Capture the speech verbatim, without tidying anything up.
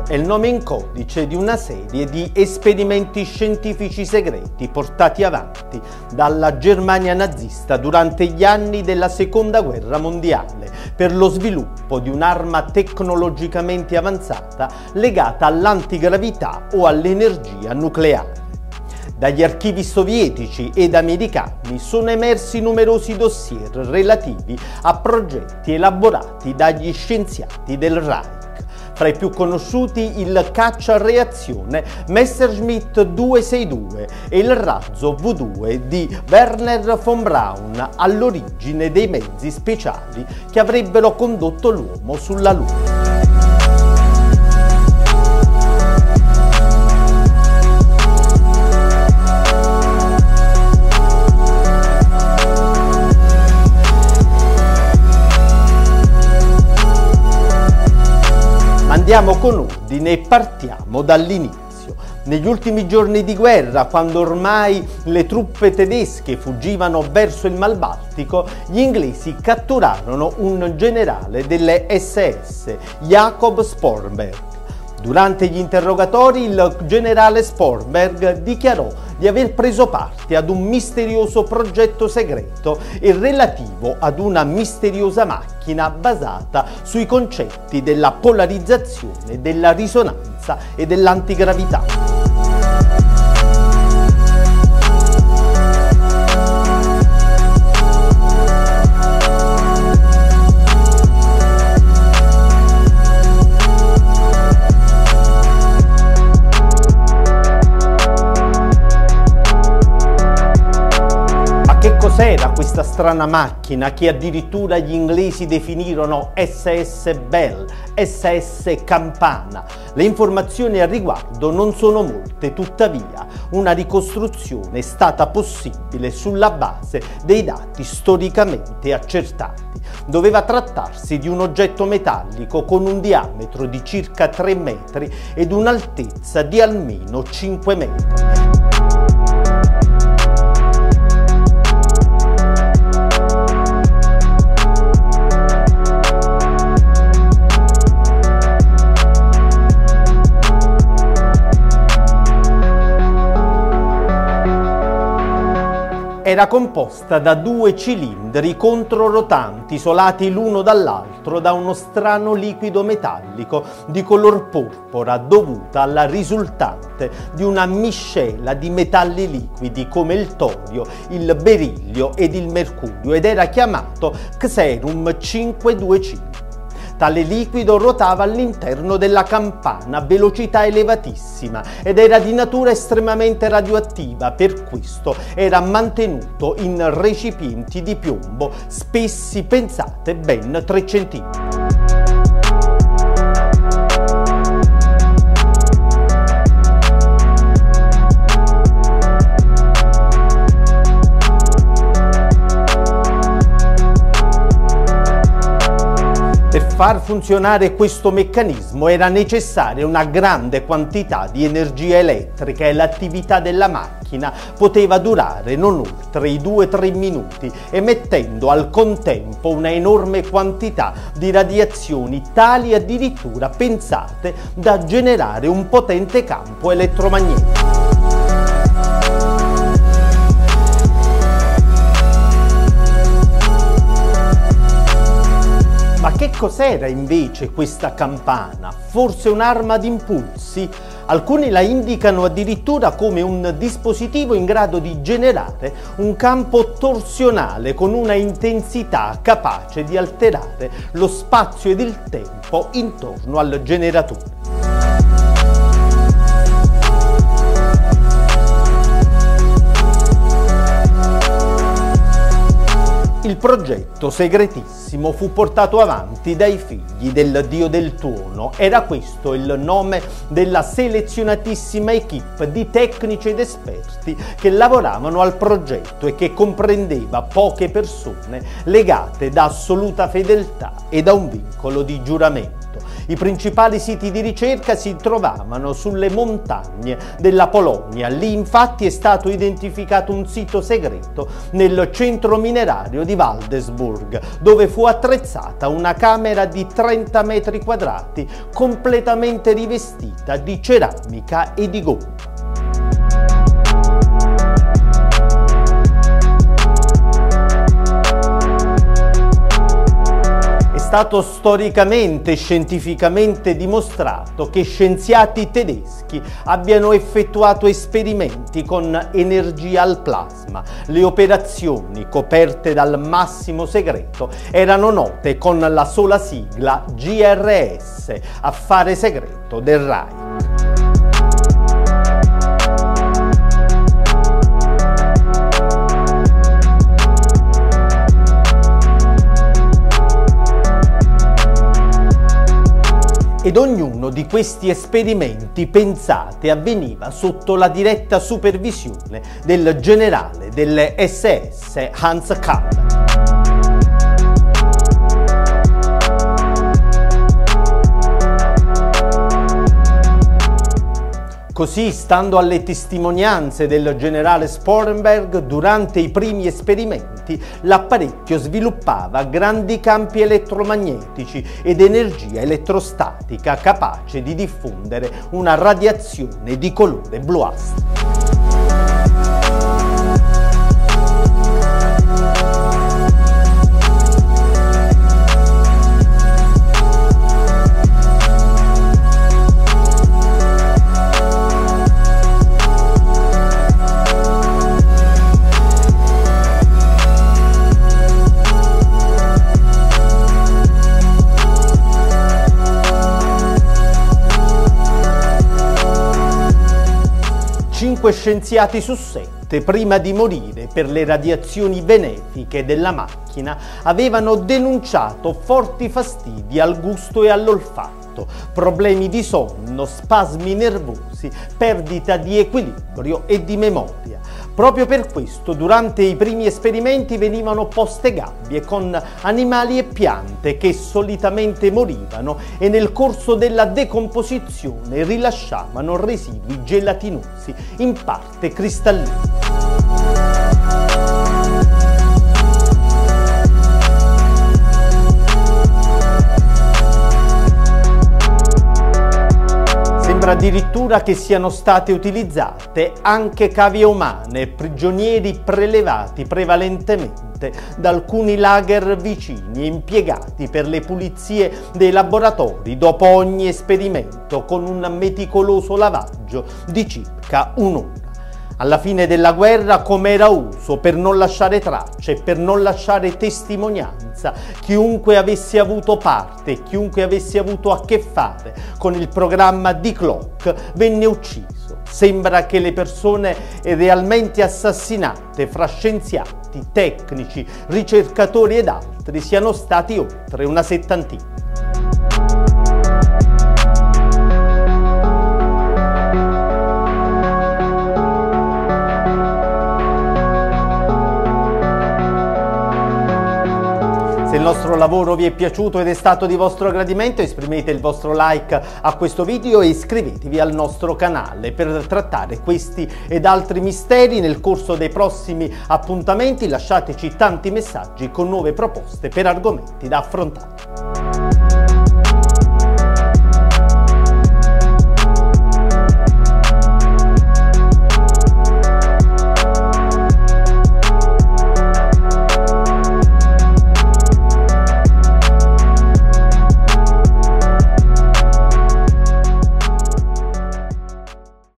è il nome in codice di una serie di esperimenti scientifici segreti portati avanti dalla Germania nazista durante gli anni della Seconda Guerra Mondiale per lo sviluppo di un'arma tecnologicamente avanzata legata all'antigravità o all'energia nucleare. Dagli archivi sovietici ed americani sono emersi numerosi dossier relativi a progetti elaborati dagli scienziati del Reich. Fra i più conosciuti il caccia a reazione Messerschmitt duecentosessantadue e il razzo V due di Wernher von Braun, all'origine dei mezzi speciali che avrebbero condotto l'uomo sulla Luna. Andiamo con ordine e partiamo dall'inizio. Negli ultimi giorni di guerra, quando ormai le truppe tedesche fuggivano verso il Mar Baltico, gli inglesi catturarono un generale delle S S, Jacob Sporberg. Durante gli interrogatori il generale Sporberg dichiarò di aver preso parte ad un misterioso progetto segreto e relativo ad una misteriosa macchina basata sui concetti della polarizzazione, della risonanza e dell'antigravità. Cos'era questa strana macchina che addirittura gli inglesi definirono S S Bell, S S Campana? Le informazioni al riguardo non sono molte, tuttavia una ricostruzione è stata possibile sulla base dei dati storicamente accertati. Doveva trattarsi di un oggetto metallico con un diametro di circa tre metri ed un'altezza di almeno cinque metri. Era composta da due cilindri controrotanti isolati l'uno dall'altro da uno strano liquido metallico di color porpora dovuta alla risultante di una miscela di metalli liquidi come il torio, il berillio ed il mercurio ed era chiamato Xerum cinquecentoventicinque. Tale liquido ruotava all'interno della campana a velocità elevatissima ed era di natura estremamente radioattiva, per questo era mantenuto in recipienti di piombo spessi, pensate, ben tre centimetri. Per far funzionare questo meccanismo era necessaria una grande quantità di energia elettrica e l'attività della macchina poteva durare non oltre i due tre minuti, emettendo al contempo una enorme quantità di radiazioni tali addirittura, pensate, da generare un potente campo elettromagnetico. Ma che cos'era invece questa campana? Forse un'arma ad impulsi? Alcuni la indicano addirittura come un dispositivo in grado di generare un campo torsionale con una intensità capace di alterare lo spazio ed il tempo intorno al generatore. Il progetto segretissimo fu portato avanti dai figli del dio del tuono. Era questo il nome della selezionatissima equipe di tecnici ed esperti che lavoravano al progetto e che comprendeva poche persone legate da assoluta fedeltà e da un vincolo di giuramento. I principali siti di ricerca si trovavano sulle montagne della Polonia. Lì infatti è stato identificato un sito segreto nel centro minerario di Waldesburg, dove fu attrezzata una camera di trenta metri quadrati completamente rivestita di ceramica e di gomma. È stato storicamente e scientificamente dimostrato che scienziati tedeschi abbiano effettuato esperimenti con energia al plasma. Le operazioni, coperte dal massimo segreto, erano note con la sola sigla G R S, affare segreto del Reich. Ed ognuno di questi esperimenti, pensate, avveniva sotto la diretta supervisione del generale delle S S Hans Kaller. Così, stando alle testimonianze del generale Sporenberg, durante i primi esperimenti l'apparecchio sviluppava grandi campi elettromagnetici ed energia elettrostatica capace di diffondere una radiazione di colore bluastro. Cinque scienziati su sette, prima di morire per le radiazioni benefiche della macchina, avevano denunciato forti fastidi al gusto e all'olfatto, problemi di sonno, spasmi nervosi, perdita di equilibrio e di memoria. Proprio per questo, durante i primi esperimenti venivano poste gabbie con animali e piante che solitamente morivano e nel corso della decomposizione rilasciavano residui gelatinosi, in parte cristallini. Addirittura che siano state utilizzate anche cavie umane, prigionieri prelevati prevalentemente da alcuni lager vicini e impiegati per le pulizie dei laboratori dopo ogni esperimento con un meticoloso lavaggio di circa un'ora. Alla fine della guerra, come era uso, per non lasciare tracce, per non lasciare testimonianza, chiunque avesse avuto parte, chiunque avesse avuto a che fare con il programma Die Glocke venne ucciso. Sembra che le persone realmente assassinate fra scienziati, tecnici, ricercatori ed altri siano stati oltre una settantina. Se il nostro lavoro vi è piaciuto ed è stato di vostro gradimento, esprimete il vostro like a questo video e iscrivetevi al nostro canale per trattare questi ed altri misteri. Nel corso dei prossimi appuntamenti lasciateci tanti messaggi con nuove proposte per argomenti da affrontare.